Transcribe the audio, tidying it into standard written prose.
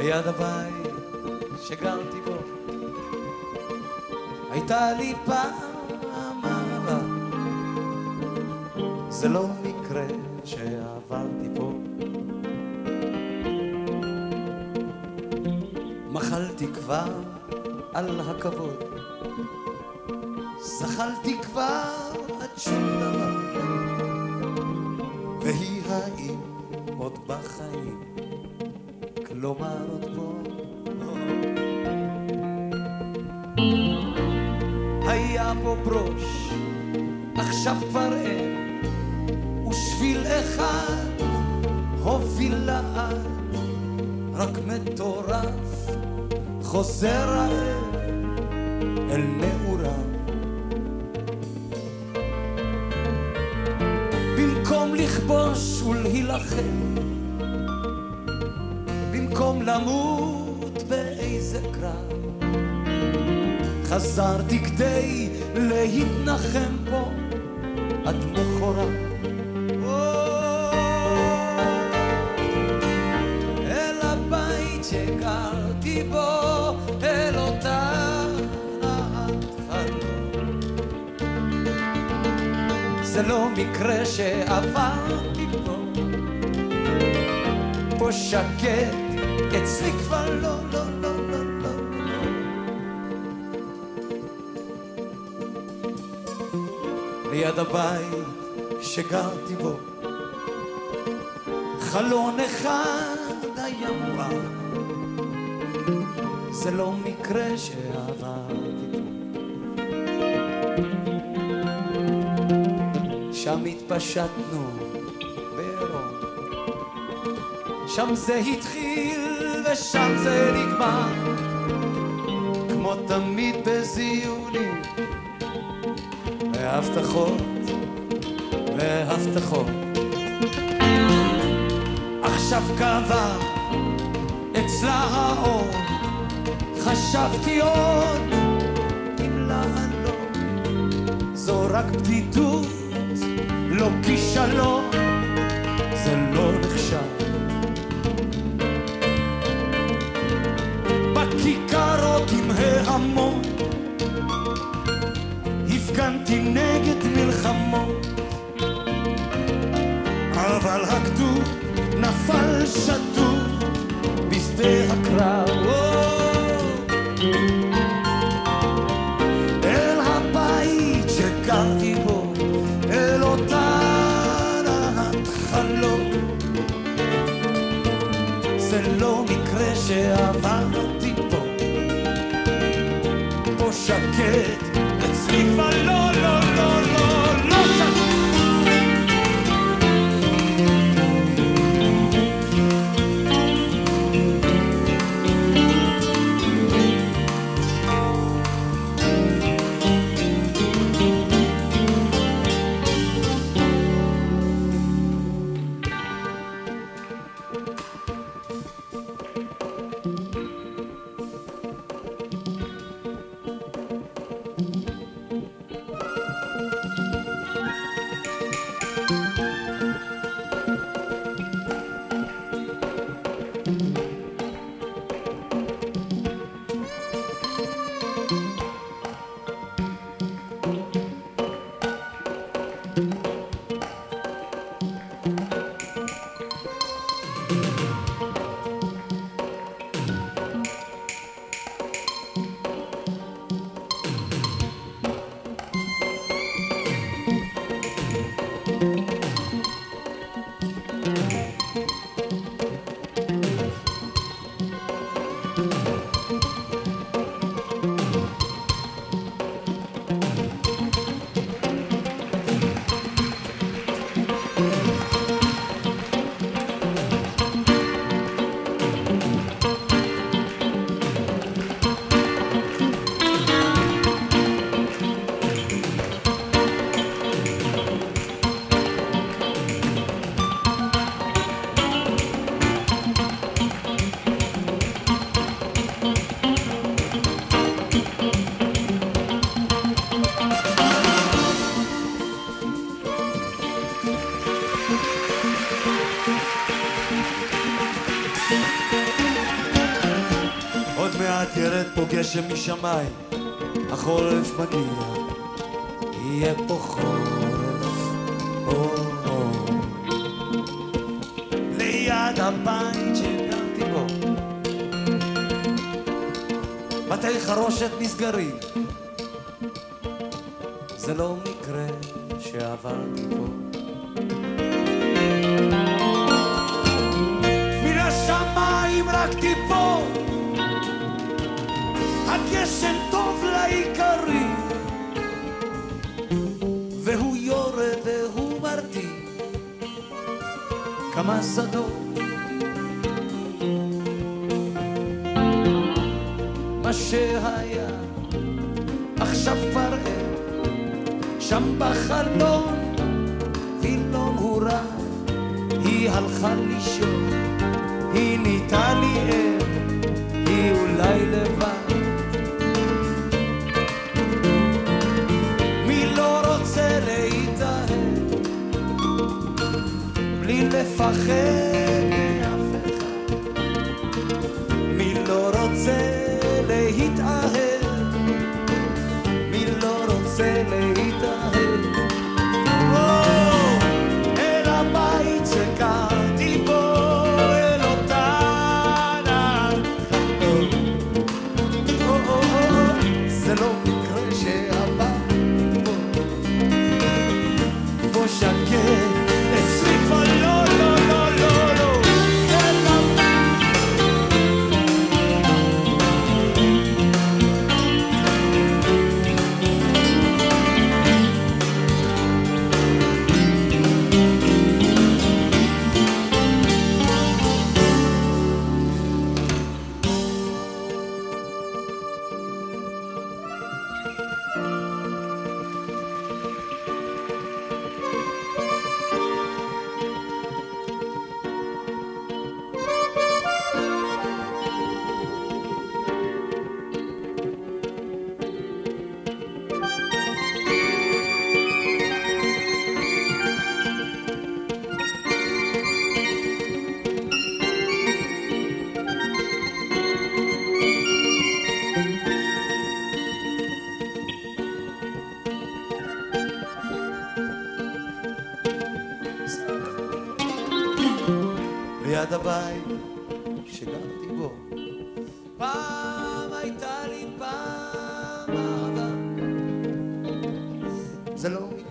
ליד הבית שגרתי בו הייתה לי פעם אהבה, זה לא מקרה שעברתי פה. מחלתי כבר על הכבוד, זחלתי כבר עד שום דבר, והיא האם עוד בחיים, כלומר עוד פה. היה פה ברוש, עכשיו כבר אין, ושביל אחד הוביל לאט, רק מטורף חוזר הער אל נעוריו. במקום לכבוש ולהילחם, במקום למות באיזה קרב, חזרתי כדי להתנחם פה עד מחרת. אל הבית שגרתי בו, אל אותה התחלות, זה לא מקרה שעברתי פה, פה שקט, אצלי כבר לא, לא, לא, לא, לא, לא. ליד הבית שגרתי בו, חלון אחד היה מואר, זה לא מקרה שעברתי פה. שם התפשטנו בעירום, שם זה התחיל ושם זה נגמר, כמו תמיד בזיונים והבטחות והבטחות. עכשיו קבע אצלה האור, חשבתי עוד אם לעלות, זו רק בדידות, לא כישלון, זה לא נחשב. בכיכרות עם ההמון הפגנתי נגד מלחמות, אבל הגדוד נפל שדוד בשדה הקרב. אל הבית שגרתי בו, אל אותן ההתחלות, זה לא מקרה שעברתי פה, פה שקט, אצלי כבר לא, לא, לא, לא, לא שקט. מעט ירד פה גשם משמיים, החורף מגיע, יהיה פה חורף. ליד הבית שגרתי בו בתי חרושת נסגרים, זה לא מקרה שעברתי פה. מן השמיים רק טיפות, הגשם טוב לעיקרים, והוא יורד והוא מרטיב כמה שדות. מה שהיה עכשיו כבר אין, שם בחלון וילון הוא רע, היא הלכה לישון, היא ניתה לי ער, היא אולי לבד. מי לא רוצה להתאהב בלי לפחד מאף אחד? מי לא רוצה להתאהב? מי לא רוצה להתאהב? אל הבית שגרתי בו, אל אותן החלטות. זה לא מקרה שעברתי בו, בו שקט אצלי כבר לא, לא, לא, לא, לא. ליד הבית שגרתי בו, פעם הייתה לי פעם אהבה, זה לא